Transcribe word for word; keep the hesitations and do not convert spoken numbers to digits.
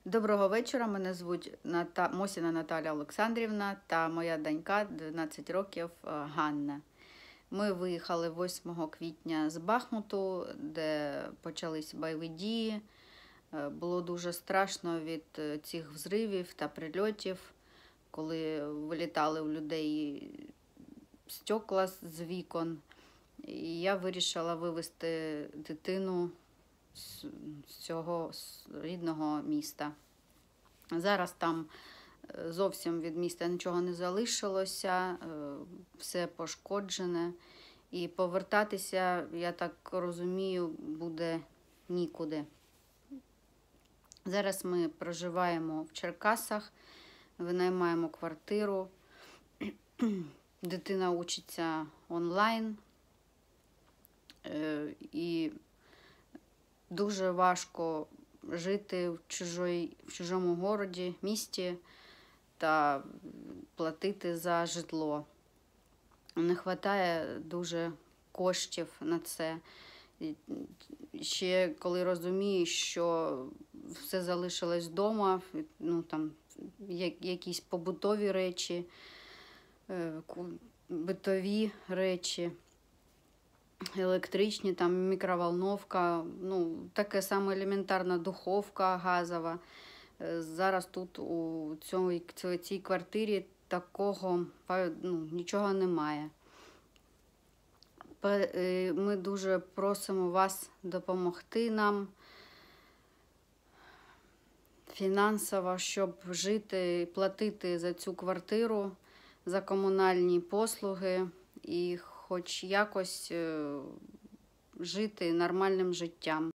Доброго вечора, мене звуть Ната... Мосіна Наталя Олександрівна та моя донька дванадцять років Ганна. Ми виїхали восьмого квітня з Бахмуту, де почались бойові дії. Було дуже страшно від цих взривів та прильотів, коли вилітали у людей стекла з вікон. І я вирішила вивезти дитину з цього рідного міста. Зараз там зовсім від міста нічого не залишилося, все пошкоджене. І повертатися, я так розумію, буде нікуди. Зараз ми проживаємо в Черкасах, винаймаємо квартиру. Дитина учиться онлайн. І дуже важко жити в, чужой, в чужому городі, місті та платити за житло. Не вистачає дуже коштів на це. І ще коли розумієш, що все залишилось вдома, ну, там, якісь побутові речі, битові речі, електричні, там мікроволновка, ну, таке саме елементарна духовка газова. Зараз тут у цій, цій квартирі такого, ну, нічого немає. Ми дуже просимо вас допомогти нам фінансово, щоб жити, платити за цю квартиру, за комунальні послуги і хоч якось жити нормальним життям.